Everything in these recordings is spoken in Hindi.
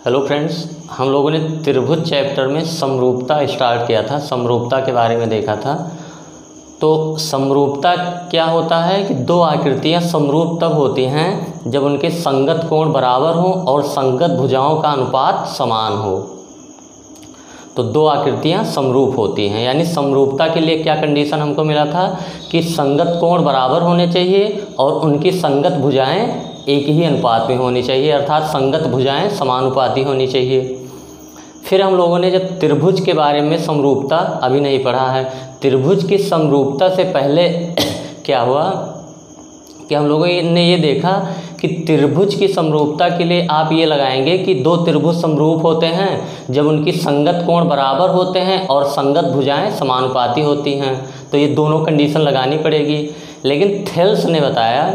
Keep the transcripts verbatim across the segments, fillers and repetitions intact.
हेलो फ्रेंड्स, हम लोगों ने त्रिभुज चैप्टर में समरूपता स्टार्ट किया था। समरूपता के बारे में देखा था। तो समरूपता क्या होता है कि दो आकृतियां समरूप तब होती हैं जब उनके संगत कोण बराबर हों और संगत भुजाओं का अनुपात समान हो। तो दो आकृतियां समरूप होती हैं, यानी समरूपता के लिए क्या कंडीशन हमको मिला था कि संगत कोण बराबर होने चाहिए और उनकी संगत भुजाएं एक ही अनुपात में होनी चाहिए, अर्थात संगत भुजाएं समानुपाती होनी चाहिए। फिर हम लोगों ने जब त्रिभुज के बारे में समरूपता अभी नहीं पढ़ा है, त्रिभुज की समरूपता से पहले क्या हुआ कि हम लोगों ने ये देखा कि त्रिभुज की समरूपता के लिए आप ये लगाएंगे कि दो त्रिभुज समरूप होते हैं जब उनकी संगत कोण बराबर होते हैं और संगत भुजाएं समानुपाती होती हैं। तो ये दोनों कंडीशन लगानी पड़ेगी। लेकिन थेल्स ने बताया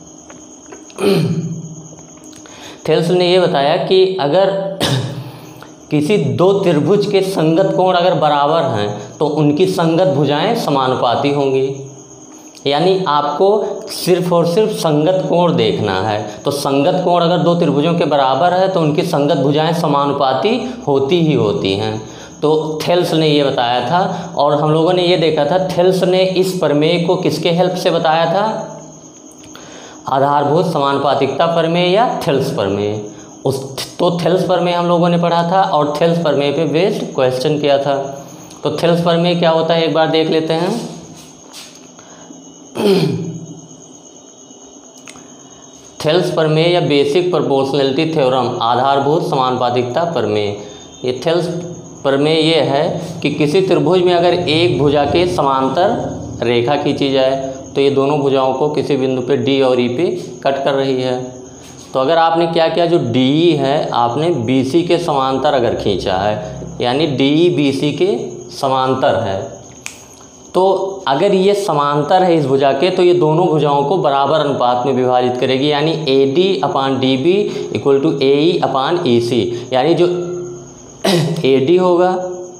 थेल्स ने ये बताया कि अगर किसी दो त्रिभुज के संगत कोण अगर बराबर हैं तो उनकी संगत भुजाएं समानुपाती होंगी। यानी आपको सिर्फ और सिर्फ संगत कोण देखना है। तो संगत कोण अगर दो त्रिभुजों के बराबर है तो उनकी संगत भुजाएं समानुपाती होती ही होती हैं। तो थेल्स ने ये बताया था। और हम लोगों ने ये देखा था थेल्स ने इस प्रमेय को किसके हेल्प से बताया था? आधारभूत समानुपातिकता प्रमेय या थेल्स प्रमेय। उस तो थेल्स प्रमेय हम लोगों ने पढ़ा था और थेल्स प्रमेय पे बेस्ड क्वेश्चन किया था। तो थेल्स प्रमेय क्या होता है एक बार देख लेते हैं। थेल्स प्रमेय या बेसिक प्रोपोर्शनैलिटी थ्योरम, आधारभूत समानुपातिकता प्रमेय। ये थेल्स प्रमेय ये है कि किसी त्रिभुज में अगर एक भुजा के समांतर रेखा खींची जाए तो ये दोनों भुजाओं को किसी बिंदु पे डी और ई पे कट कर रही है। तो अगर आपने क्या किया, जो डी ई है आपने बी सी के समांतर अगर खींचा है, यानी डी ई बी सी के समांतर है, तो अगर ये समांतर है इस भुजा के तो ये दोनों भुजाओं को बराबर अनुपात में विभाजित करेगी। यानी A D upon D B equal to A E upon E C. यानी जो ए डी होगा,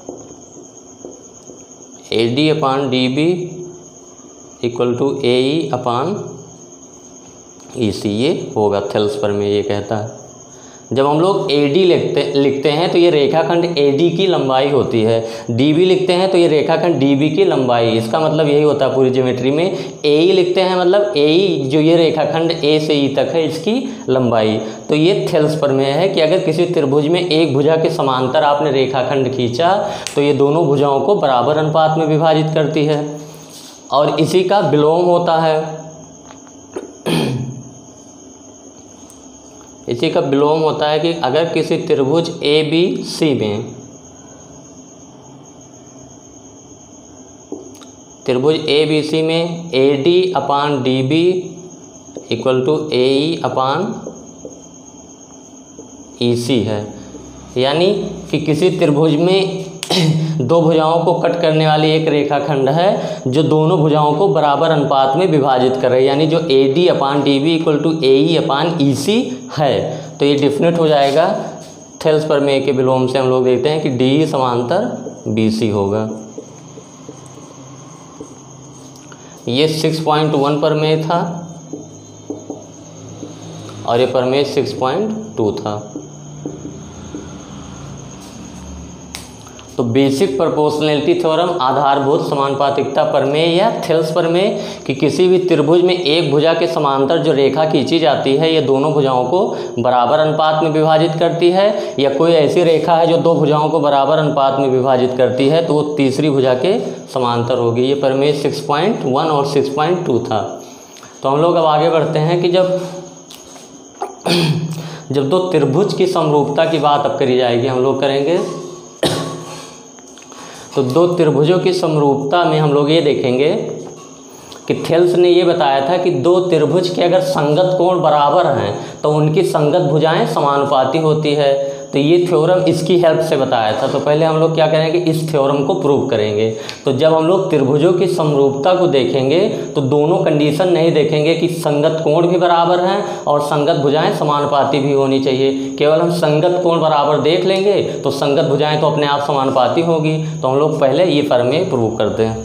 A D upon D B equal to A E upon E C, ये होगा थेल्स प्रमेय ये कहता है। जब हम लोग ए डी लिखते लिखते हैं तो ये रेखाखंड ए डी की लंबाई होती है, डी बी लिखते हैं तो ये रेखाखंड डी बी की लंबाई। इसका मतलब यही होता है पूरी ज्योमेट्री में। ए ई लिखते हैं मतलब ए ई जो ये रेखाखंड ए से ई तक है इसकी लंबाई। तो ये थेल्स प्रमेय है कि अगर किसी त्रिभुज में एक भुजा के समांतर आपने रेखाखंड खींचा तो ये दोनों भुजाओं को बराबर अनुपात में विभाजित करती है। और इसी का विलोम होता है, इसी का विलोम होता है कि अगर किसी त्रिभुज ए बी सी में त्रिभुज ए बी सी में A D upon D B equal to A E upon E C है, यानी कि किसी त्रिभुज में दो भुजाओं को कट करने वाली एक रेखाखंड है जो दोनों भुजाओं को बराबर अनुपात में विभाजित कर रही है, यानी जो A D upon D B equal to A E upon E C है। तो ये डिफिनेट हो जाएगा थेल्स प्रमेय के विलोम से। हम लोग देखते हैं कि डी समांतर बी सी होगा। ये सिक्स पॉइंट वन प्रमेय था और ये प्रमेय सिक्स पॉइंट टू था। तो बेसिक प्रोपोर्शनैलिटी थ्योरम, आधारभूत समानुपातिकता प्रमेय या थेल्स प्रमेय कि किसी भी त्रिभुज में एक भुजा के समांतर जो रेखा खींची जाती है ये दोनों भुजाओं को बराबर अनुपात में विभाजित करती है, या कोई ऐसी रेखा है जो दो भुजाओं को बराबर अनुपात में विभाजित करती है तो वो तीसरी भुजा के समांतर होगी। ये प्रमेय सिक्स पॉइंट वन और सिक्स पॉइंट टू था। तो हम लोग अब आगे बढ़ते हैं कि जब जब दो त्रिभुज की समरूपता की बात अब करी जाएगी, हम लोग करेंगे। तो दो त्रिभुजों की समरूपता में हम लोग ये देखेंगे कि थेल्स ने ये बताया था कि दो त्रिभुज के अगर संगत कोण बराबर हैं तो उनकी संगत भुजाएं समानुपाती होती है। तो ये थ्योरम इसकी हेल्प से बताया था। तो पहले हम लोग क्या करेंगे, इस थ्योरम को प्रूव करेंगे। तो जब हम लोग त्रिभुजों की समरूपता को देखेंगे तो दोनों कंडीशन नहीं देखेंगे कि संगत कोण भी बराबर हैं और संगत भुजाएं समानुपाती भी होनी चाहिए। केवल हम संगत कोण बराबर देख लेंगे तो संगत भुजाएं तो अपने आप समानुपाती होगी। तो हम लोग पहले ये प्रमेय प्रूव करते हैं।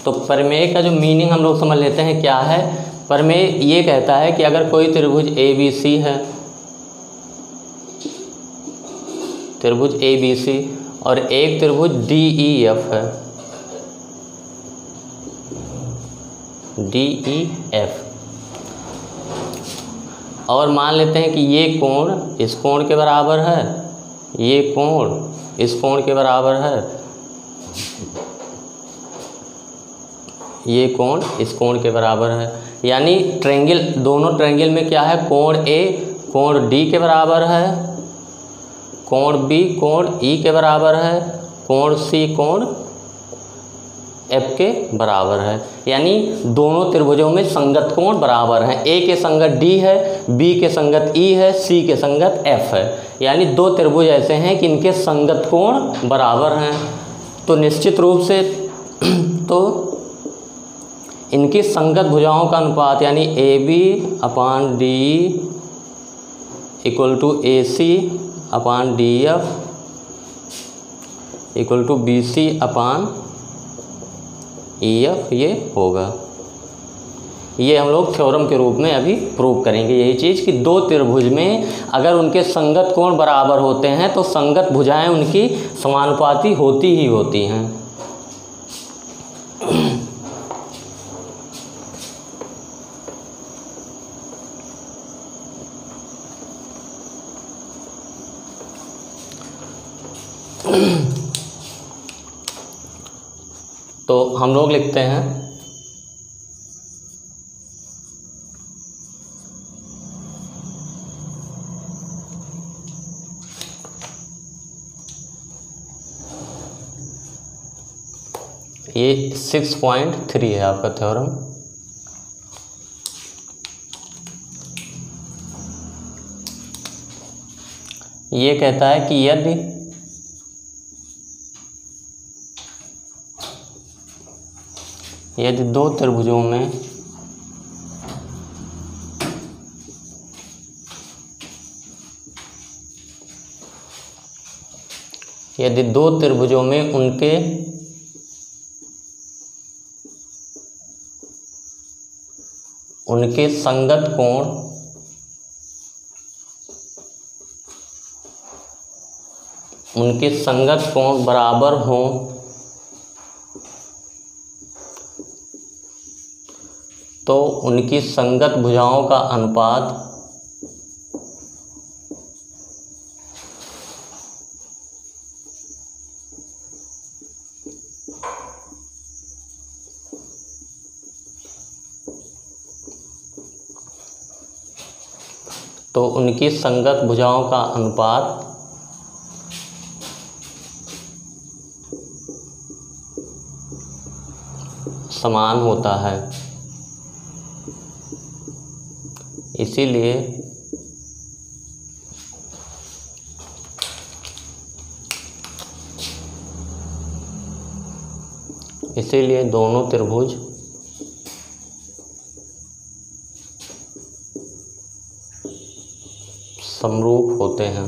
तो प्रमेय का जो मीनिंग हम लोग समझ लेते हैं क्या है। प्रमेय ये कहता है कि अगर कोई त्रिभुज ए बी सी है, त्रिभुज ए बी सी और एक त्रिभुज डी ई एफ है, डी ई एफ, और मान लेते हैं कि ये कोण इस कोण के बराबर है, ये कोण इस कोण के बराबर है, ये कोण इस कोण के बराबर है। यानी ट्रायंगल, दोनों ट्रायंगल में क्या है, कोण ए कोण डी के बराबर है, कोण बी कोण ई के बराबर है, कोण सी कोण एफ के बराबर है। यानी दोनों त्रिभुजों में संगत कोण बराबर हैं। ए के संगत डी है, बी के संगत ई है, सी के संगत एफ है। यानी दो त्रिभुज ऐसे हैं कि इनके संगत कोण बराबर हैं। तो निश्चित रूप से तो इनकी संगत भुजाओं का अनुपात यानी A B upon D equal to A C upon D F equal to B C upon E F ये होगा। ये हम लोग थ्योरम के रूप में अभी प्रूव करेंगे यही चीज़ कि दो त्रिभुज में अगर उनके संगत कोण बराबर होते हैं तो संगत भुजाएं उनकी समानुपाती होती ही होती हैं। तो हम लोग लिखते हैं ये सिक्स पॉइंट थ्री है आपका थ्योरम। ये कहता है कि यदि यदि दो त्रिभुजों में यदि दो त्रिभुजों में उनके उनके संगत कोण उनके संगत कोण बराबर हों तो उनकी संगत भुजाओं का अनुपात तो उनकी संगत भुजाओं का अनुपात समान होता है। इसीलिए इसीलिए दोनों त्रिभुज समरूप होते हैं।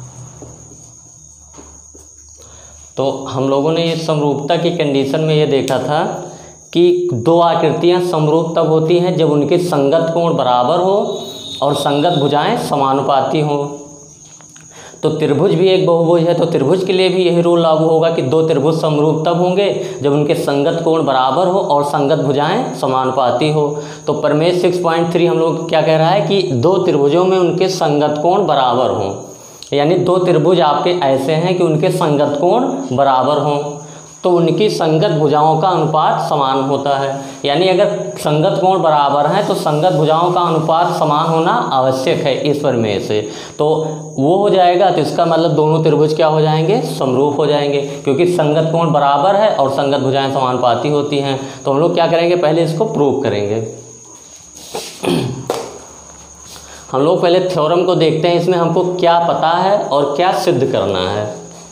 तो हम लोगों ने इस समरूपता की कंडीशन में ये देखा था कि दो आकृतियां समरूप तब होती हैं जब उनके संगत कोण बराबर हो और संगत भुजाएं समानुपाती हों। तो त्रिभुज भी एक बहुभुज है, तो त्रिभुज के लिए भी यही रूल लागू होगा कि दो त्रिभुज समरूप तब होंगे जब उनके संगत कोण बराबर हो और संगत भुजाएं समानुपाती हो। तो प्रमेय सिक्स पॉइंट थ्री हम लोग क्या कह रहा है कि दो त्रिभुजों में उनके संगत कोण बराबर हों। यानी दो त्रिभुज आपके ऐसे हैं कि उनके संगत कोण बराबर हों तो उनकी संगत भुजाओं का अनुपात समान होता है। यानी अगर संगत कोण बराबर हैं तो संगत भुजाओं का अनुपात समान होना आवश्यक है इस प्रमेय से। तो वो हो जाएगा तो इसका मतलब दोनों त्रिभुज क्या हो जाएंगे, समरूप हो जाएंगे, क्योंकि संगत कोण बराबर है और संगत भुजाएं समानुपाती होती हैं। तो हम लोग क्या करेंगे, पहले इसको प्रूव करेंगे। हम लोग पहले थ्योरम को देखते हैं, इसमें हमको क्या पता है और क्या सिद्ध करना है।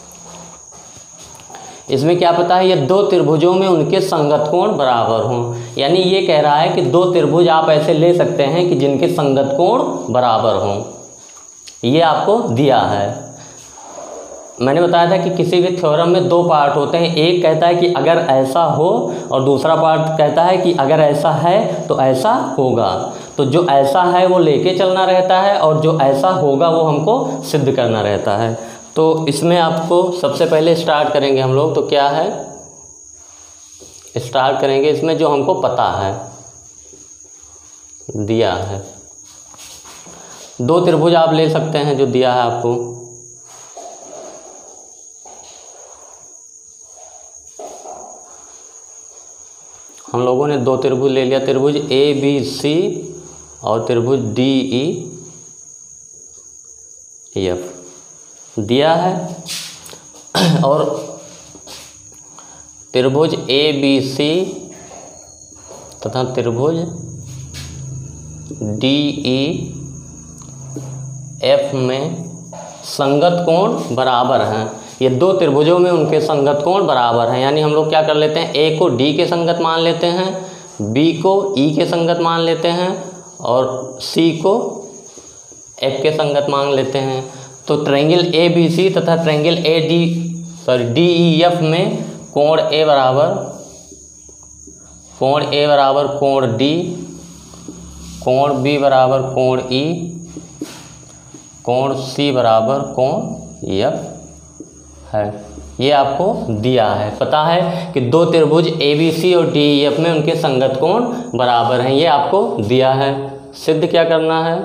इसमें क्या पता है, ये दो त्रिभुजों में उनके संगत कोण बराबर हों। यानी ये कह रहा है कि दो त्रिभुज आप ऐसे ले सकते हैं कि जिनके संगत कोण बराबर हों। ये आपको दिया है। मैंने बताया था कि किसी भी थ्योरम में दो पार्ट होते हैं, एक कहता है कि अगर ऐसा हो और दूसरा पार्ट कहता है कि अगर ऐसा है तो ऐसा होगा। तो जो ऐसा है वो लेके चलना रहता है और जो ऐसा होगा वो हमको सिद्ध करना रहता है। तो इसमें आपको सबसे पहले स्टार्ट करेंगे हम लोग, तो क्या है, स्टार्ट करेंगे इसमें जो हमको पता है, दिया है। दो त्रिभुज आप ले सकते हैं जो दिया है आपको, हम लोगों ने दो त्रिभुज ले लिया, त्रिभुज ए बी सी और त्रिभुज डी ई एफ दिया है। और त्रिभुज ए बी सी तथा त्रिभुज डी ई एफ में संगत कोण बराबर हैं। ये दो त्रिभुजों में उनके संगत कोण बराबर हैं, यानी हम लोग क्या कर लेते हैं, ए को डी के संगत मान लेते हैं, बी को ई के संगत मान लेते हैं और सी को एफ के संगत मान लेते हैं। तो ट्रायंगल ए बी सी तथा triangle A D sorry D E F में कोण ए बराबर कोण ए बराबर कोण डी, कोण बी बराबर कोण ई, कोण सी बराबर कोण एफ है। ये आपको दिया है, पता है कि दो त्रिभुज ए बी सी और डी ई एफ में उनके संगत कोण बराबर हैं, ये आपको दिया है। सिद्ध क्या करना है,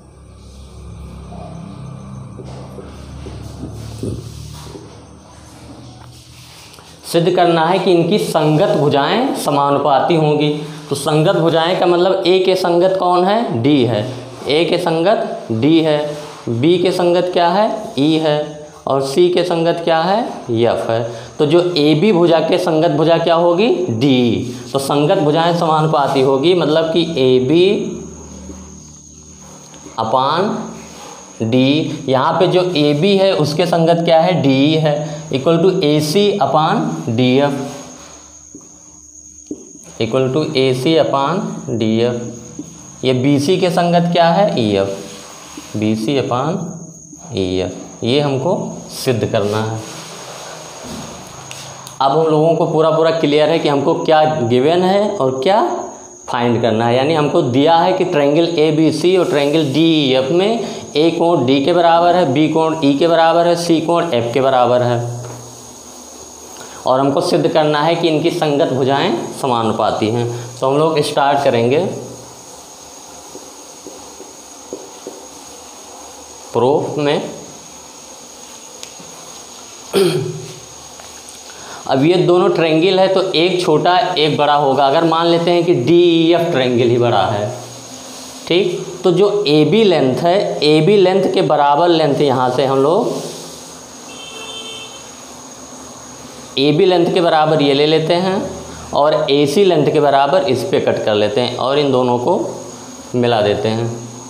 सिद्ध करना है कि इनकी संगत भुजाएं समानुपाती होंगी। तो संगत भुजाएं का मतलब ए के संगत कौन है, डी है, ए के संगत डी है, बी के संगत क्या है, ई है और सी के संगत क्या है, एफ है। तो जो ए बी भुजा के संगत भुजा क्या होगी, डी। तो संगत भुजाएं समानुपाती होगी, मतलब कि ए बी अपान डी, यहाँ पे जो ए बी है उसके संगत क्या है, डी है, equal to A C upon D F, equal to A C upon D F. ये बी सी के संगत क्या है, E F, B C upon E F. ये हमको सिद्ध करना है। अब हम लोगों को पूरा पूरा क्लियर है कि हमको क्या गिवन है और क्या फाइंड करना है। यानी हमको दिया है कि ट्रायंगल ए बी सी और ट्रायंगल डी ई एफ में ए कोण डी के बराबर है, बी कोण ई के बराबर है, सी कोण एफ के बराबर है और हमको सिद्ध करना है कि इनकी संगत भुजाएं समानुपाती हैं। तो हम लोग स्टार्ट करेंगे प्रूफ में। अब ये दोनों ट्रायंगल है तो एक छोटा एक बड़ा होगा। अगर मान लेते हैं कि डी ई एफ ट्रायंगल ही बड़ा है, ठीक, तो जो ए बी लेंथ है, ए बी लेंथ के बराबर लेंथ यहाँ से हम लोग ए बी लेंथ के बराबर ये ले लेते हैं और ए सी लेंथ के बराबर इस पे कट कर लेते हैं और इन दोनों को मिला देते हैं।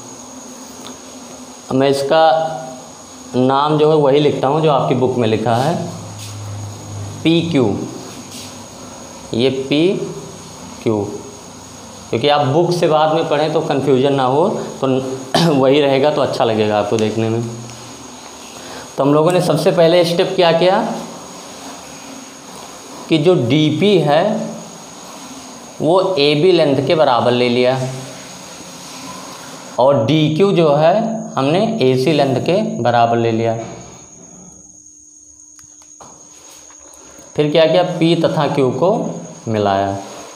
मैं इसका नाम जो है वही लिखता हूँ जो आपकी बुक में लिखा है, पी क्यू, ये पी क्यू, क्योंकि आप बुक से बाद में पढ़ें तो कन्फ्यूजन ना हो, तो वही रहेगा तो अच्छा लगेगा आपको देखने में। तो हम लोगों ने सबसे पहले स्टेप क्या किया कि जो डी पी है वो ए बी लेंथ के बराबर ले लिया और डी क्यू जो है हमने ए सी लेंथ के बराबर ले लिया। फिर क्या किया, पी तथा क्यू को मिलाया।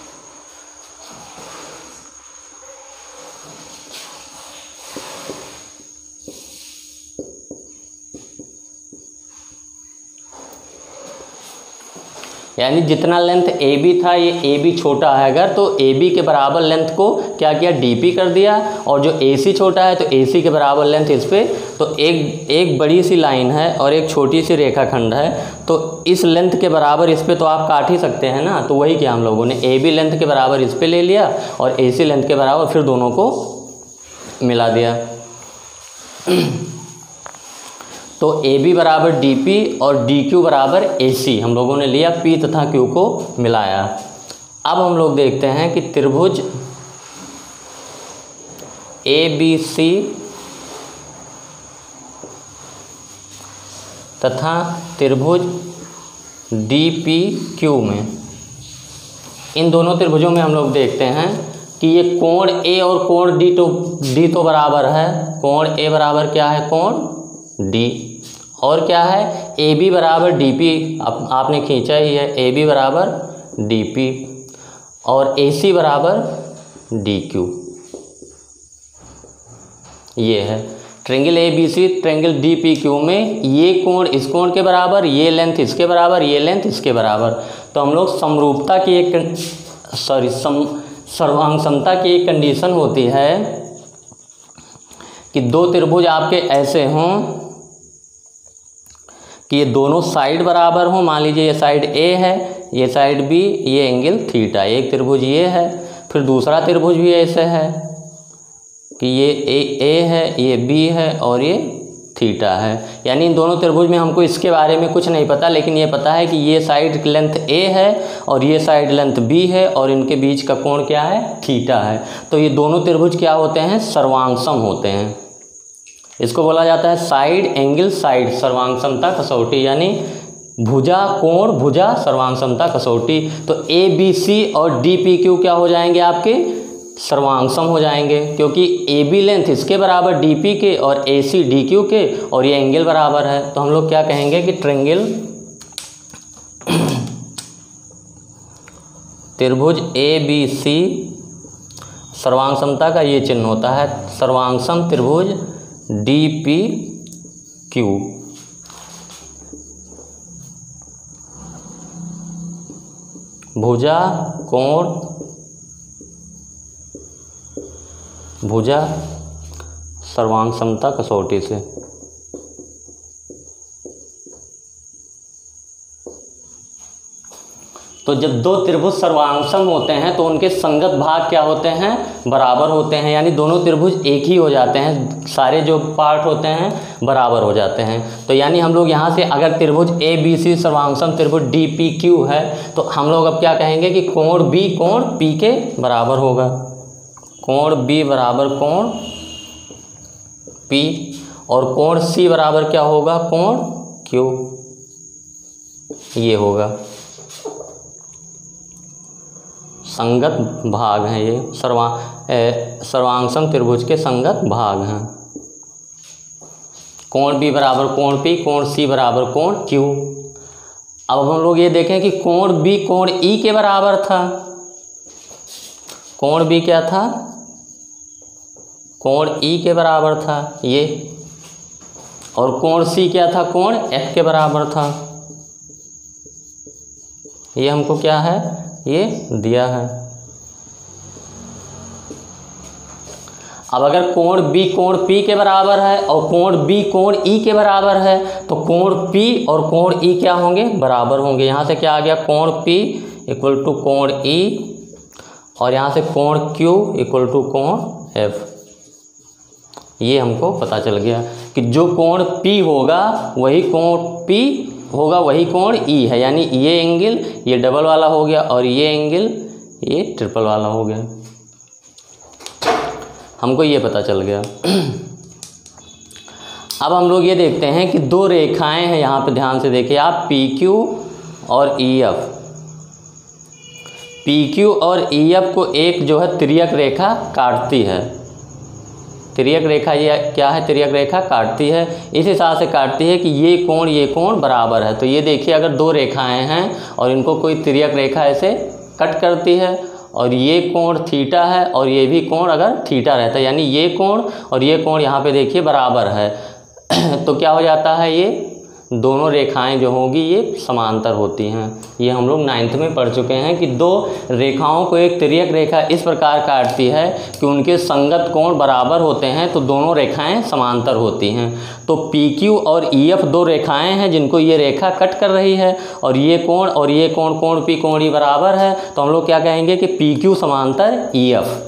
यानी जितना लेंथ ए बी था, ये ए बी छोटा है अगर, तो ए बी के बराबर लेंथ को क्या किया, डी पी कर दिया, और जो ए सी छोटा है तो ए सी के बराबर लेंथ इस पे। तो एक एक बड़ी सी लाइन है और एक छोटी सी रेखाखंड है, तो इस लेंथ के बराबर इस पे तो आप काट ही सकते हैं ना। तो वही किया हम लोगों ने, ए बी लेंथ के बराबर इस पे ले लिया और ए सी लेंथ के बराबर फिर दोनों को मिला दिया। तो ए बी बराबर डी पी और डी क्यू बराबर ए सी हम लोगों ने लिया, पी तथा क्यू को मिलाया। अब हम लोग देखते हैं कि त्रिभुज ए बी सी तथा त्रिभुज डी पी क्यू में, इन दोनों त्रिभुजों में हम लोग देखते हैं कि ये कोण ए और कोण डी तो डी तो बराबर है। कोण ए बराबर क्या है, कोण डी, और क्या है, ए बी बराबर डी पी, आप, आपने खींचा ही है, ए बी बराबर डी पी, और ए सी बराबर डी क्यू। ये है triangle A B C, triangle D P Q में ये कोण इस कोण के बराबर, ये लेंथ इसके बराबर, ये लेंथ इसके बराबर। तो हम लोग समरूपता की एक सॉरी सम सर्वांग समता की एक कंडीशन होती है कि दो त्रिभुज आपके ऐसे हों कि ये दोनों साइड बराबर हों। मान लीजिए ये साइड ए है, ये साइड बी, ये एंगल थीटा। एक त्रिभुज ये है, फिर दूसरा त्रिभुज भी ऐसे है कि ये ए ए है, ये बी है और ये थीटा है। यानी इन दोनों त्रिभुज में हमको इसके बारे में कुछ नहीं पता, लेकिन ये पता है कि ये साइड लेंथ ए है और ये साइड लेंथ बी है और इनके बीच का कोण क्या है, थीटा है। तो ये दोनों त्रिभुज क्या होते हैं, सर्वांगसम होते हैं। इसको बोला जाता है साइड एंगल साइड सर्वांगसमता कसौटी, यानी भुजा कोण भुजा सर्वांगसमता कसौटी। तो ए बी सी और डी पी क्यू क्या हो जाएंगे, आपके सर्वांगसम हो जाएंगे, क्योंकि ए बी लेंथ इसके बराबर डी पी के और ए सी डी क्यू के, और ये एंगल बराबर है। तो हम लोग क्या कहेंगे कि ट्रेंगल त्रिभुज ए बी सी सर्वांगसमता का ये चिन्ह होता है, सर्वांगसम त्रिभुज डी पी क्यू। भुजा कोण भुजा सर्वांगसमता कसौटी से। तो जब दो त्रिभुज सर्वांगसम होते हैं तो उनके संगत भाग क्या होते हैं, बराबर होते हैं, यानी दोनों त्रिभुज एक ही हो जाते हैं, सारे जो पार्ट होते हैं बराबर हो जाते हैं। तो यानी हम लोग यहाँ से अगर त्रिभुज ए बी सी सर्वांगसम त्रिभुज डी पी क्यू है तो हम लोग अब क्या कहेंगे कि कोण बी कोण पी के बराबर होगा। कोण बी बराबर कोण पी, और कोण सी बराबर क्या होगा, कोण क्यू। ये होगा संगत भाग हैं, ये सर्वा सर्वांगसम त्रिभुज के संगत भाग हैं। कोण बी बराबर कोण पी, कोण सी बराबर कोण क्यू। अब हम लोग ये देखें कि कोण बी कोण ई के बराबर था। कोण बी क्या था, कोण ई के बराबर था ये, और कोण सी क्या था, कोण एफ के बराबर था। ये हमको क्या है, ये दिया है। अब अगर कोण बी कोण पी के बराबर है और कोण बी कोण ई के बराबर है तो कोण पी और कोण ई क्या होंगे, बराबर होंगे। यहाँ से क्या आ गया, कोण पी इक्वल टू कोण ई, और यहाँ से कोण क्यू इक्वल टू कोण एफ। ये हमको पता चल गया कि जो कोण P होगा वही कोण P होगा वही कोण E है, यानी ये एंगल ये डबल वाला हो गया और ये एंगल ये ट्रिपल वाला हो गया। हमको ये पता चल गया। अब हम लोग ये देखते हैं कि दो रेखाएं हैं, यहाँ पे ध्यान से देखिए आप, पी क्यू और ई एफ। पी क्यू और ई एफ को एक जो है तिर्यक रेखा काटती है। तिर्यक रेखा ये क्या है, तिर्यक रेखा काटती है, इस हिसाब से काटती है कि ये कोण ये कोण बराबर है। तो ये देखिए अगर दो रेखाएं हैं और इनको कोई तिर्यक रेखा ऐसे कट करती है और ये कोण थीटा है और ये भी कोण अगर थीटा रहता है, यानी ये कोण और ये कोण यहाँ पे देखिए बराबर है तो क्या हो जाता है, ये दोनों रेखाएं जो होंगी ये समांतर होती हैं। ये हम लोग नाइन्थ में पढ़ चुके हैं कि दो रेखाओं को एक तिर्यक रेखा इस प्रकार काटती है कि उनके संगत कोण बराबर होते हैं, तो दोनों रेखाएं समांतर होती हैं। तो पी क्यू और ई एफ दो रेखाएं हैं जिनको ये रेखा कट कर रही है, और ये कोण और ये कोण कोण पी कोण ई बराबर है, तो हम लोग क्या कहेंगे कि पी क्यू समांतर ई एफ।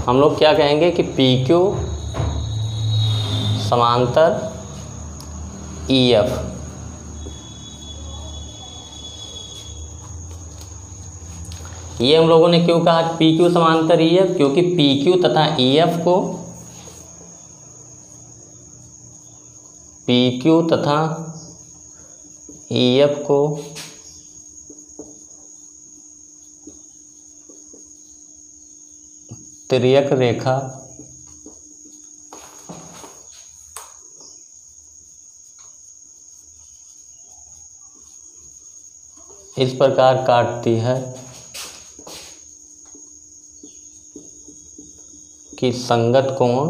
हम लोग क्या कहेंगे कि पी क्यू समांतर ई एफ, ये हम लोगों ने क्यों कहा पी क्यू समांतर ई एफ, क्योंकि पी क्यू तथा ई एफ को पी क्यू तथा ई एफ को तिर्यक रेखा इस प्रकार काटती है कि संगत कोण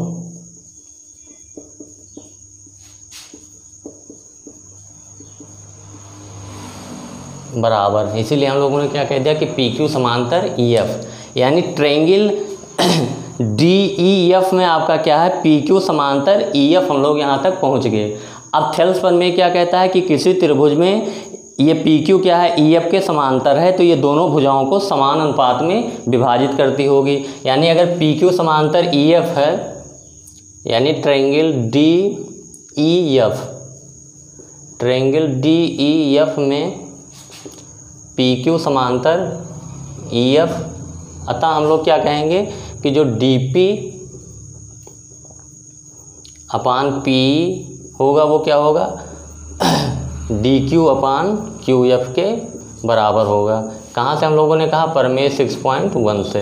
बराबर है। इसीलिए हम लोगों ने क्या कह दिया कि पी क्यू समांतर ई एफ, यानी ट्रायंगल डी ई एफ में आपका क्या है पी क्यू समांतर ई एफ, हम लोग यहाँ तक पहुँच गए। अब थेल्स पर में क्या कहता है कि किसी त्रिभुज में ये पी क्यू क्या है ई एफ के समांतर है, तो ये दोनों भुजाओं को समान अनुपात में विभाजित करती होगी। यानी अगर पी क्यू समांतर ई एफ है, यानी triangle D E F, triangle D E F में पी क्यू समांतर ई एफ, अतः हम लोग क्या कहेंगे कि जो डी पी अपान पी होगा वो क्या होगा D Q upon Q F के बराबर होगा। कहाँ से हम लोगों ने कहा प्रमेय सिक्स पॉइंट वन से।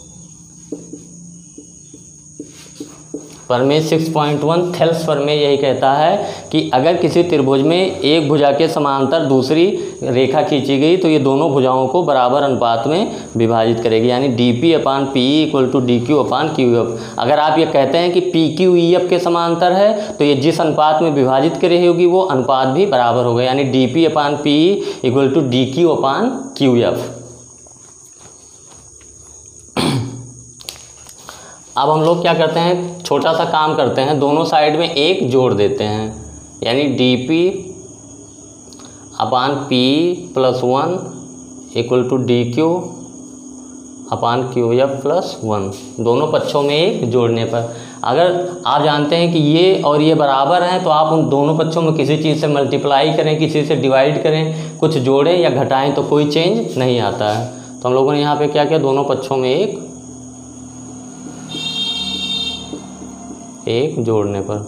प्रमेय सिक्स पॉइंट वन थेल्स प्रमेय यही कहता है कि अगर किसी त्रिभुज में एक भुजा के समांतर दूसरी रेखा खींची गई तो ये दोनों भुजाओं को बराबर अनुपात में विभाजित करेगी, यानी D P upon P equal to D Q upon Q F. अगर आप ये कहते हैं कि पी क्यू ई एफ के समांतर है तो ये जिस अनुपात में विभाजित कर रही होगी वो अनुपात भी बराबर होगा, यानी D P upon P equal to D Q upon Q F. अब हम लोग क्या करते हैं, छोटा सा काम करते हैं, दोनों साइड में एक जोड़ देते हैं, यानी D P upon P plus one equal to D Q upon Q F plus one, दोनों पक्षों में एक जोड़ने पर। अगर आप जानते हैं कि ये और ये बराबर हैं तो आप उन दोनों पक्षों में किसी चीज़ से मल्टीप्लाई करें, किसी से डिवाइड करें, कुछ जोड़ें या घटाएं तो कोई चेंज नहीं आता है। तो हम लोगों ने यहाँ पे क्या किया, दोनों पक्षों में एक एक जोड़ने पर।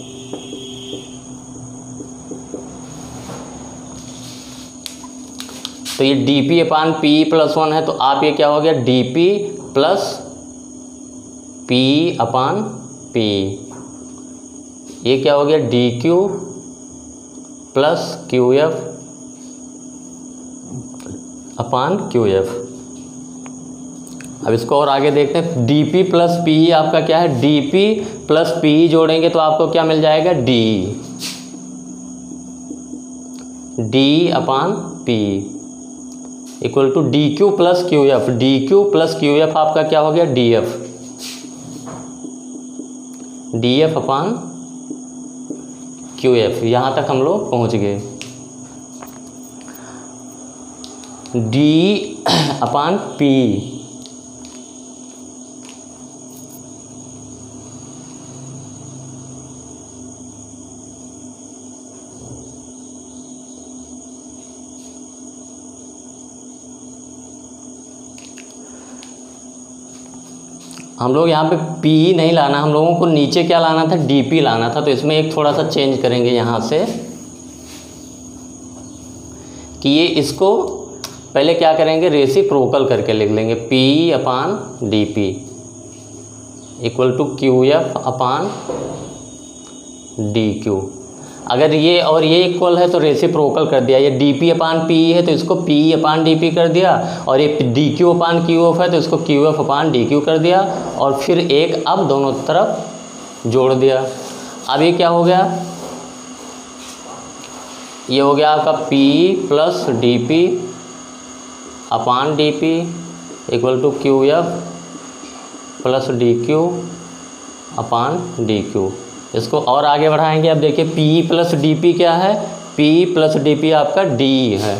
तो ये D P upon P plus one है, तो आप ये क्या हो गया D P plus P upon P, ये क्या हो गया D Q plus Q F upon Q F. अब इसको और आगे देखते हैं, डी पी प्लस पी आपका क्या है, डी पी प्लस पी जोड़ेंगे तो आपको क्या मिल जाएगा D, D upon P equal to D Q plus Q F, D Q plus Q F आपका क्या हो गया D F, D F upon Q F. यहाँ तक हम लोग पहुँच गए। डी अपान पी, हम लोग यहाँ पे P नहीं लाना, हम लोगों को नीचे क्या लाना था डी पी लाना था। तो इसमें एक थोड़ा सा चेंज करेंगे यहाँ से कि ये इसको पहले क्या करेंगे रेसिप्रोकल करके लिख लेंगे, P upon D P equal to Q F upon D Q. अगर ये और ये इक्वल है तो रेसिप्रोकल कर दिया, ये डी पी अपान पी है तो इसको P अपान डी पी कर दिया, और ये D Q upon Q F है तो इसको Q F upon D Q कर दिया, और फिर एक अब दोनों तरफ जोड़ दिया। अब ये क्या हो गया, ये हो गया आपका P plus D P upon D P equal to Q F plus D Q upon D Q. इसको और आगे बढ़ाएंगे। अब देखिए P प्लस डी पी क्या है, P प्लस डी पी आपका D है,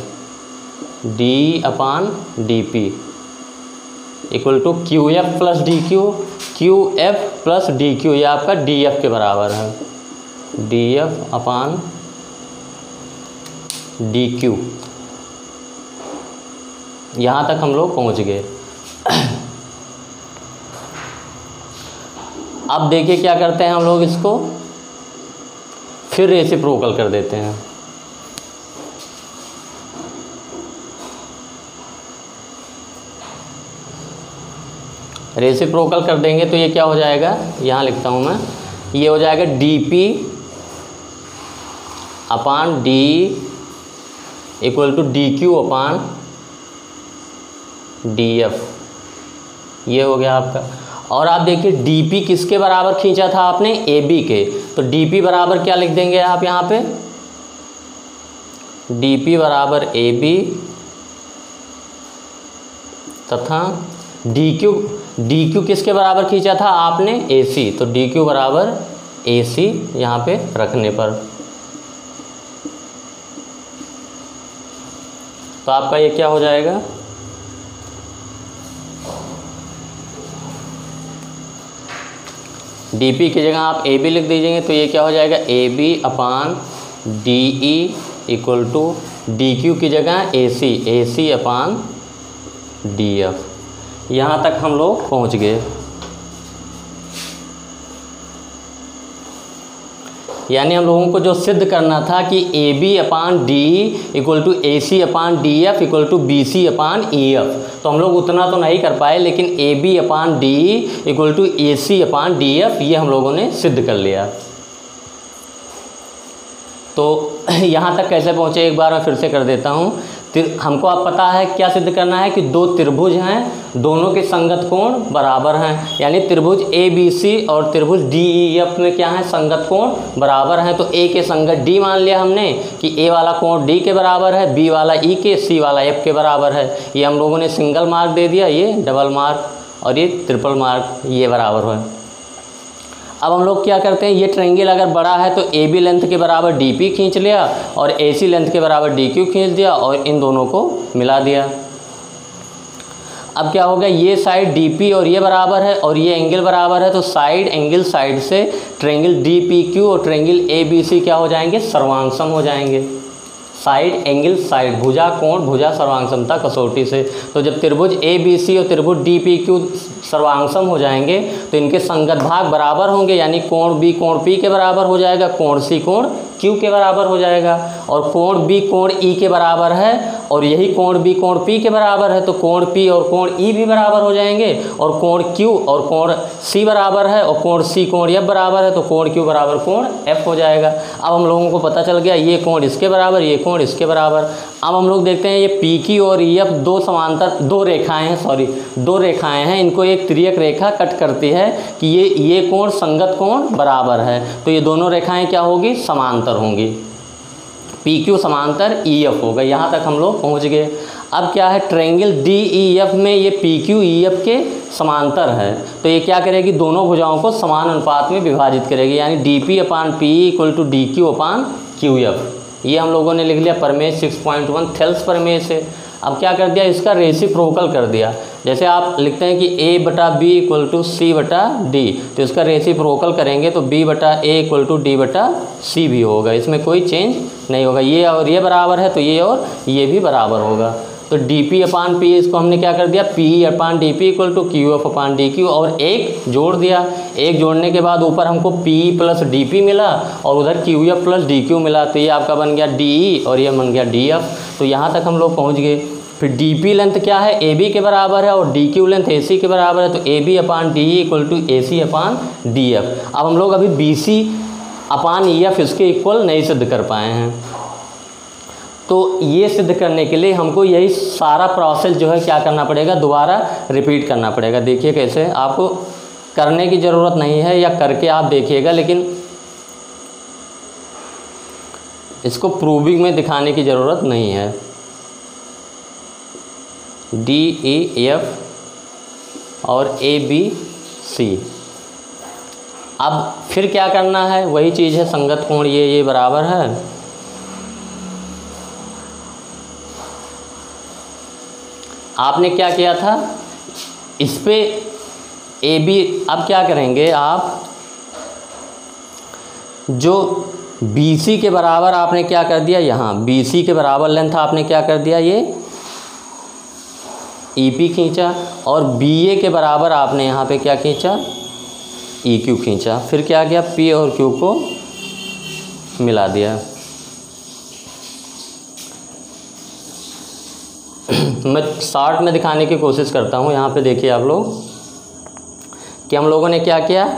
D upon D P equal to Q F plus D Q, Q F plus D Q, ये आपका डी एफ के बराबर है, D F upon D Q. यहाँ तक हम लोग पहुँच गए। अब देखिए क्या करते हैं हम लोग, इसको फिर रेसिप्रोकल कर देते हैं। रेसिप्रोकल कर देंगे तो ये क्या हो जाएगा, यहाँ लिखता हूँ मैं, ये हो जाएगा D P upon D equal to D Q upon D F, ये हो गया आपका। और आप देखिए dp किसके बराबर खींचा था आपने, ab के, तो dp बराबर क्या लिख देंगे आप यहाँ पे, dp बराबर ab तथा dq, dq किसके बराबर खींचा था आपने, ac, तो dq बराबर ac यहाँ पे रखने पर, तो आपका ये क्या हो जाएगा, डी पी की जगह आप ए बी लिख दीजिएंगे तो ये क्या हो जाएगा, A B upon D E equal to D Q की जगह ए सी, ए सी अपान डी एफ। यहाँ तक हम लोग पहुँच गए। यानी हम लोगों को जो सिद्ध करना था कि A B upon D equal to A C upon D F equal to B C upon E F, तो हम लोग उतना तो नहीं कर पाए, लेकिन A B upon D equal to A C upon D F ये हम लोगों ने सिद्ध कर लिया। तो यहाँ तक कैसे पहुँचे एक बार मैं फिर से कर देता हूँ। हमको आप पता है क्या सिद्ध करना है कि दो त्रिभुज हैं, दोनों के संगत कोण बराबर हैं, यानी त्रिभुज ए बी सी और त्रिभुज डी ई एफ में क्या है, संगत कोण बराबर हैं। तो ए के संगत डी मान लिया हमने कि ए वाला कोण डी के बराबर है, बी वाला ई के, सी वाला एफ के बराबर है। ये हम लोगों ने सिंगल मार्क दे दिया, ये डबल मार्क और ये ट्रिपल मार्क, ये बराबर है। अब हम लोग क्या करते हैं, ये ट्रायंगल अगर बड़ा है तो ए बी लेंथ के बराबर डी पी खींच लिया और ए सी लेंथ के बराबर डी क्यू खींच दिया और इन दोनों को मिला दिया। अब क्या होगा, ये साइड डी पी और ये बराबर है और ये एंगल बराबर है, तो साइड एंगल साइड से ट्रायंगल डी पी क्यू और ट्रायंगल ए बी सी क्या हो जाएंगे, सर्वांगसम हो जाएंगे। साइड एंगल साइड, भुजा कोण भुजा सर्वांगसमता कसौटी से। तो जब त्रिभुज ए बी सी और त्रिभुज डी पी क्यू सर्वांगसम हो जाएंगे तो इनके संगत भाग बराबर होंगे, यानी कोण बी कोण पी के बराबर हो जाएगा, कोण सी कोण क्यू के बराबर हो जाएगा। और कोण बी कोण ई के बराबर है और यही कोण बी कोण पी के बराबर है, तो कोण पी और कोण ई भी बराबर हो जाएंगे। और कोण क्यू और कोण सी बराबर है और कोण सी कोण एफ बराबर है, तो कोण क्यू बराबर कोण एफ हो जाएगा। अब हम लोगों को पता चल गया ये कोण इसके बराबर, ये कोण इसके बराबर। अब हम लोग देखते हैं ये पी क्यू और ई एफ दो समांतर दो रेखाएं हैं, सॉरी दो रेखाएं हैं, इनको एक तिर्यक रेखा कट करती है कि ये ये कोण संगत कोण बराबर है, तो ये दोनों रेखाएं क्या होगी, समांतर होंगी। पी क्यू समांतर ई एफ होगा। यहाँ तक हम लोग पहुँच गए। अब क्या है, ट्रायंगल डी ई एफ में ये पी क्यू ई एफ के समांतर है, तो ये क्या करेगी, दोनों भुजाओं को समान अनुपात में विभाजित करेगी, यानी D P upon P equal to D Q upon Q F. ये हम लोगों ने लिख लिया प्रमेय सिक्स पॉइंट वन थेल्स प्रमेय से। अब क्या कर दिया, इसका रेसिप्रोकल कर दिया। जैसे आप लिखते हैं कि ए बटा बी इक्वल टू सी बटा डी, तो इसका रेसिप्रोकल करेंगे तो बी बटा ए इक्वल टू डी बटा सी भी होगा, इसमें कोई चेंज नहीं होगा। ये और ये बराबर है तो ये और ये भी बराबर होगा। तो डी पी अपान पी इसको हमने क्या कर दिया, P upon D P equal to Q F upon D Q, और एक जोड़ दिया। एक जोड़ने के बाद ऊपर हमको पी प्लस डी पी मिला और उधर Q F plus D Q मिला, तो ये आपका बन गया डी ई और ये बन गया डी एफ। तो यहाँ तक हम लोग पहुँच गए। फिर डी पी लेंथ क्या है, ए बी के बराबर है और D Q length A C के बराबर है, तो A B upon D E equal to A C upon D F. अब हम लोग अभी B C upon E F इसके इक्वल नहीं सिद्ध कर पाए हैं, तो ये सिद्ध करने के लिए हमको यही सारा प्रोसेस जो है क्या करना पड़ेगा, दोबारा रिपीट करना पड़ेगा। देखिए कैसे, आपको करने की ज़रूरत नहीं है या करके आप देखिएगा, लेकिन इसको प्रूविंग में दिखाने की ज़रूरत नहीं है। डी ई एफ और ए बी सी। अब फिर क्या करना है, वही चीज़ है, संगत कोण ये ये बराबर है। आपने क्या किया था, इस पे ए बी, अब क्या करेंगे आप, जो बी सी के बराबर आपने क्या कर दिया, यहाँ बी सी के बराबर लेंथ आपने क्या कर दिया, ये ई पी खींचा, और बी ए के बराबर आपने यहाँ पे क्या खींचा, ई क्यू खींचा। फिर क्या किया, पी और क्यू को मिला दिया। मैं शार्ट में दिखाने की कोशिश करता हूँ। यहाँ पे देखिए आप लोग कि हम लोगों ने क्या किया,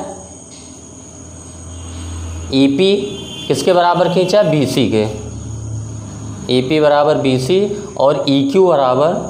ई पी किसके बराबर खींचा, बी सी के, ई पी बराबर बी सी, और ई क्यू बराबर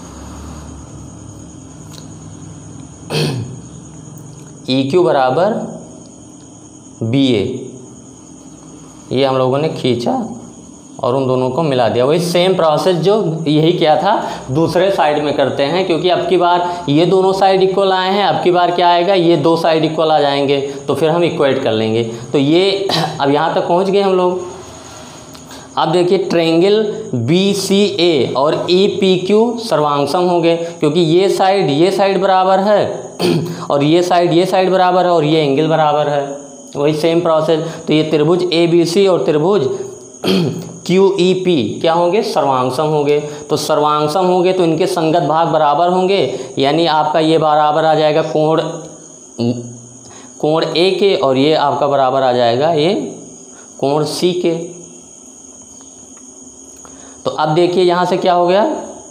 ई क्यू बराबर बी ए, ये हम लोगों ने खींचा और उन दोनों को मिला दिया। वही सेम प्रोसेस जो यही क्या था दूसरे साइड में करते हैं, क्योंकि अब की बार ये दोनों साइड इक्वल आए हैं, अब की बार क्या आएगा, ये दो साइड इक्वल आ जाएंगे, तो फिर हम इक्वेट कर लेंगे। तो ये अब यहाँ तक पहुँच गए हम लोग। अब देखिए ट्रायंगल बी सी ए और ई पी क्यू सर्वांगसम हो गए, क्योंकि ये साइड ये साइड बराबर है और ये साइड ये साइड बराबर है और ये एंगल बराबर है, वही सेम प्रोसेस। तो ये त्रिभुज ए बी सी और त्रिभुज क्यू ई पी क्या होंगे, सर्वांगसम होंगे। तो सर्वांगसम होंगे तो इनके संगत भाग बराबर होंगे, यानी आपका ये बराबर आ जाएगा कोण कोण ए के, और ये आपका बराबर आ जाएगा ये कोण सी के। तो अब देखिए यहाँ से क्या हो गया,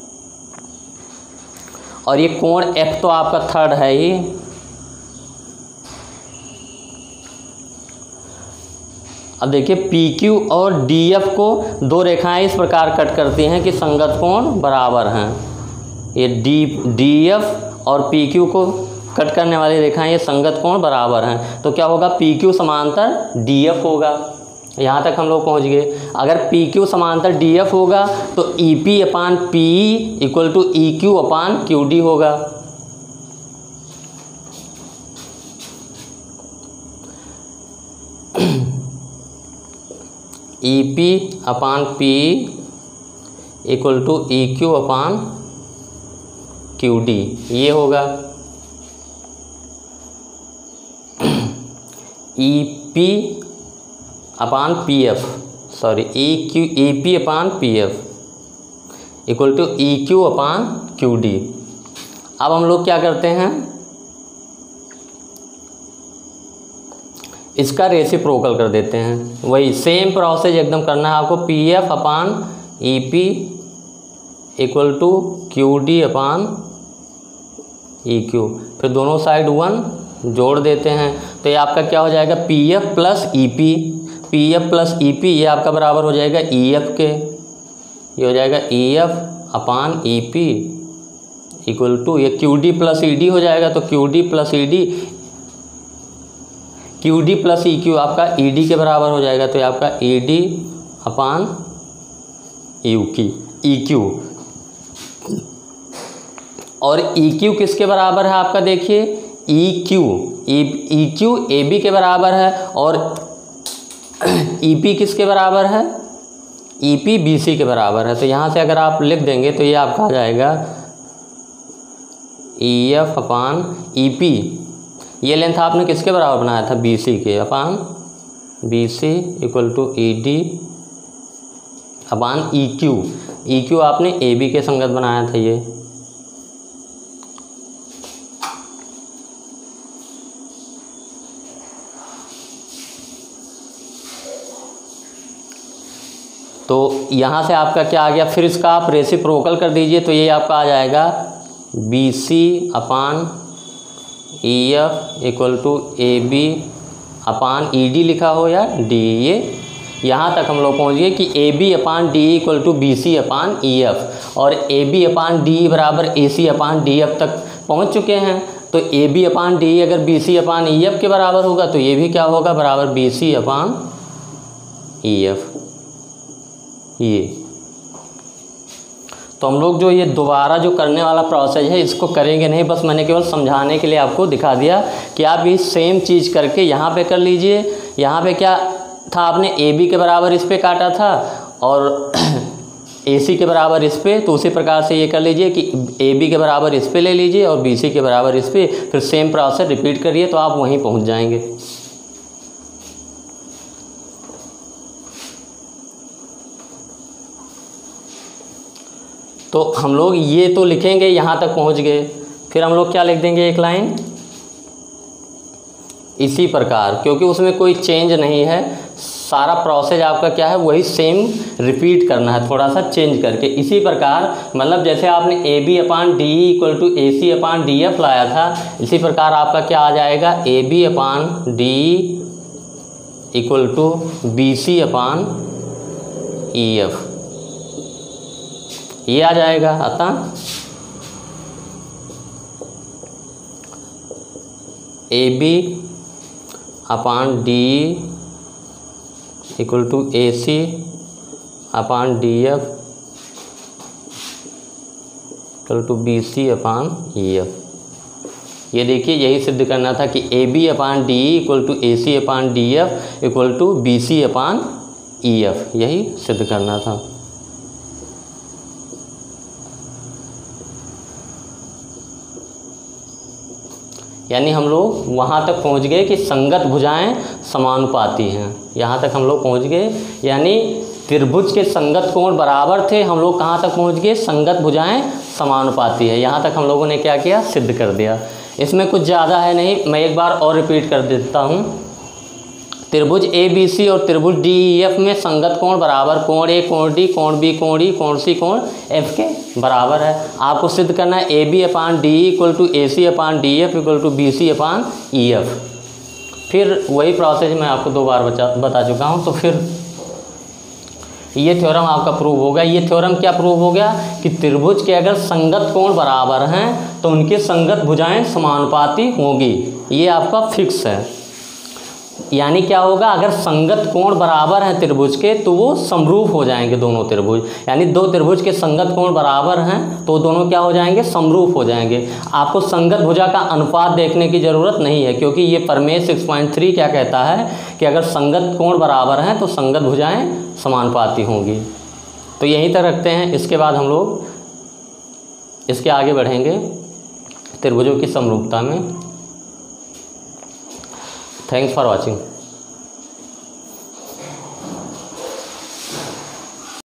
और ये कोण एफ तो आपका थर्ड है ही, अब देखिए पी क्यू और डी एफ को दो रेखाएं इस प्रकार कट करती हैं कि संगत कोण बराबर हैं। ये डी डी एफ और पी क्यू को कट करने वाली रेखाएं ये संगत कोण बराबर हैं, तो क्या होगा, पी क्यू समांतर डी एफ होगा। यहाँ तक हम लोग पहुँच गए। अगर पी क्यू समांतर डी एफ होगा तो E P upon P E equal to E Q upon Q D होगा। E P upon P equal to E Q upon Q D, ये होगा। E P upon P F, sorry E Q E P upon P F equal to E Q upon Q D. अब हम लोग क्या करते हैं, इसका रेसिप्रोकल कर देते हैं। वही सेम प्रोसेस एकदम करना है आपको, P F upon E P equal to Q D upon E Q, फिर दोनों साइड वन जोड़ देते हैं। तो ये आपका क्या हो जाएगा, P F plus E P, P F plus E P ये आपका बराबर हो जाएगा ई एफ के, ये हो जाएगा E F upon E P equal to ये Q D plus E D हो जाएगा। तो Q D plus E D, Q D plus E Q आपका ई डी के बराबर हो जाएगा, तो ये आपका ई डी अपान यू की ई क्यू। और ई क्यू किसके बराबर है आपका, देखिए E Q E Q A B के बराबर है, और ई पी किसके बराबर है, ई पी बी सी के बराबर है। तो यहाँ से अगर आप लिख देंगे तो ये आपका आ जाएगा E F upon E P, ये लेंथ आपने किसके बराबर बनाया था, बी सी के, upon B C equal to E D upon E Q, E Q आपने ए बी के संगत बनाया था ये। तो यहाँ से आपका क्या आ गया, फिर इसका आप रेसिप्रोकल कर दीजिए, तो ये आपका आ जाएगा B C upon E F equal to A B upon E D लिखा हो या डी। ये यहाँ तक हम लोग पहुँच गए कि A B upon D equal to B C upon E F, और ए बी अपान डी बराबर A C upon D F तक पहुँच चुके हैं। तो ए बी अपान डी अगर B C upon E F के बराबर होगा तो ये भी क्या होगा, बराबर B C upon E F. ये तो हम लोग जो ये दोबारा जो करने वाला प्रोसेस है इसको करेंगे नहीं, बस मैंने केवल समझाने के लिए आपको दिखा दिया कि आप ये सेम चीज़ करके यहाँ पे कर लीजिए। यहाँ पे क्या था, आपने ए बी के बराबर इस पे काटा था और ए सी के बराबर इस पे, तो उसी प्रकार से ये कर लीजिए कि ए बी के बराबर इस पे ले लीजिए और बी सी के बराबर इस पे, फिर सेम प्रोसेस रिपीट करिए तो आप वहीं पहुंच जाएंगे। तो हम लोग ये तो लिखेंगे, यहाँ तक पहुँच गए, फिर हम लोग क्या लिख देंगे, एक लाइन इसी प्रकार, क्योंकि उसमें कोई चेंज नहीं है, सारा प्रोसेस आपका क्या है वही सेम रिपीट करना है, थोड़ा सा चेंज करके। इसी प्रकार मतलब जैसे आपने A B upon D equal to A C upon D F लाया था, इसी प्रकार आपका क्या आ जाएगा, A B upon D equal to B C upon E F, ये आ जाएगा। अतः A B upon D equal to A C upon D F equal to B C upon E F. ये देखिए यही सिद्ध करना था कि A B upon D equal to A C upon D F equal to B C upon E F, यही सिद्ध करना था। यानी हम लोग वहाँ तक पहुँच गए कि संगत भुजाएं समानुपाती हैं, यहाँ तक हम लोग पहुँच गए। यानी त्रिभुज के संगत कोण बराबर थे, हम लोग कहाँ तक पहुँच गए, संगत भुजाएं समानुपाती है, यहाँ तक हम लोगों ने क्या किया, सिद्ध कर दिया। इसमें कुछ ज़्यादा है नहीं, मैं एक बार और रिपीट कर देता हूँ। त्रिभुज ए बी सी और त्रिभुज डी ई एफ में संगत कोण बराबर कोण ए कोण डी कोण बी कोण ई कोण सी कोण एफ के बराबर है। आपको सिद्ध करना है A B upon D equal to A C upon D F equal to B C upon E F. फिर वही प्रोसेस मैं आपको दो बार बचा बता चुका हूँ। तो फिर ये थ्योरम आपका प्रूव हो गया। ये थ्योरम क्या प्रूव हो गया कि त्रिभुज के अगर संगत कोण बराबर हैं तो उनकी संगत भुजाएं समानुपाती होगी, ये आपका फिक्स है। यानी क्या होगा, अगर संगत कोण बराबर हैं त्रिभुज के तो वो समरूप हो जाएंगे दोनों त्रिभुज। यानी दो त्रिभुज के संगत कोण बराबर हैं तो दोनों क्या हो जाएंगे, समरूप हो जाएंगे। आपको संगत भुजा का अनुपात देखने की ज़रूरत नहीं है, क्योंकि ये प्रमेय सिक्स पॉइंट थ्री क्या कहता है कि अगर संगत कोण बराबर हैं तो संगत भुजाएं समानुपाती होंगी। तो यहीं तक रखते हैं। इसके बाद हम लोग इसके आगे बढ़ेंगे त्रिभुजों की समरूपता में। Thanks for watching.